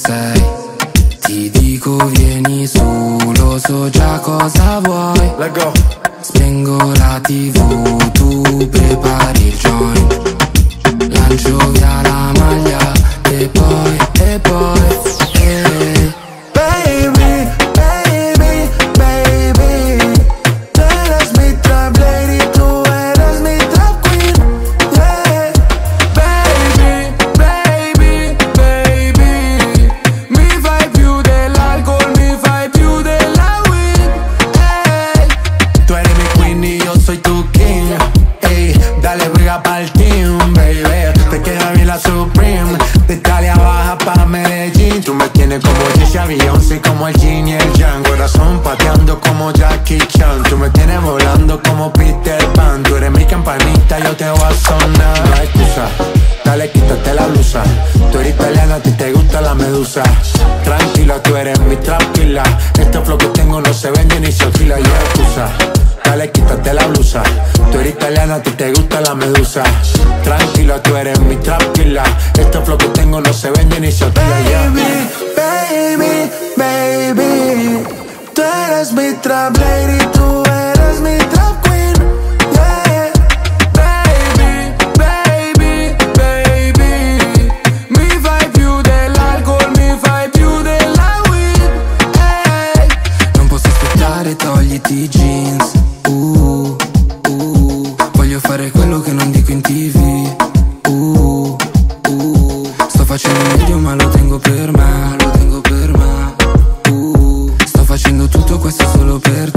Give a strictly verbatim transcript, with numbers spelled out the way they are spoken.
sei. Ti dico vieni su, lo so già cosa vuoi. Let go. Spengo la tivù, tu prepari il joint. Lancio via la maglia e poi, e poi, eh. Baby, baby, baby, tú eres mi trap lady, tú eres mi trap queen, yeah. Baby, baby, baby, mi fai più dell'alcol, mi fai più della weed, hey. Tú eres mi queen y yo soy tu king, ey, dale briga pa'l team, baby. Te queda bien la Supreme, de Italia baja pa' Medellín. Tú me tienes como Jessie, Beyoncé, como el Jin y el Yang. Corazón pateando como Jackie Chan. Tú me tienes volando como Peter Pan. Tú eres mi campanita, yo te voy a sonar. No hay excusa, dale quítate la blusa. Tú eres italiana, a ti te gusta la medusa. Tranquila, tú eres mi tranquila. Este flow que tengo no se vende ni se alquila. Y no hay excusa, dale quítate la blusa. Tú eres italiana, a ti te gusta la medusa. Tranquila, tú eres mi tranquila. Este flow que tengo no se vende ni se alquila. Baby, baby, baby, tú eres mi trap lady, tú eres mi trap queen, yeah. Baby, baby, baby, mi fai più dell'alcol, mi fai più della weed, hey. Non posso aspettare, togliti i jeans, uh, uh. Voglio fare quello che non dico in tv, uh, uh. Sto facendo meglio ma lo tengo per me, lo tengo per me, uh. Sto facendo tutto questo solo per te.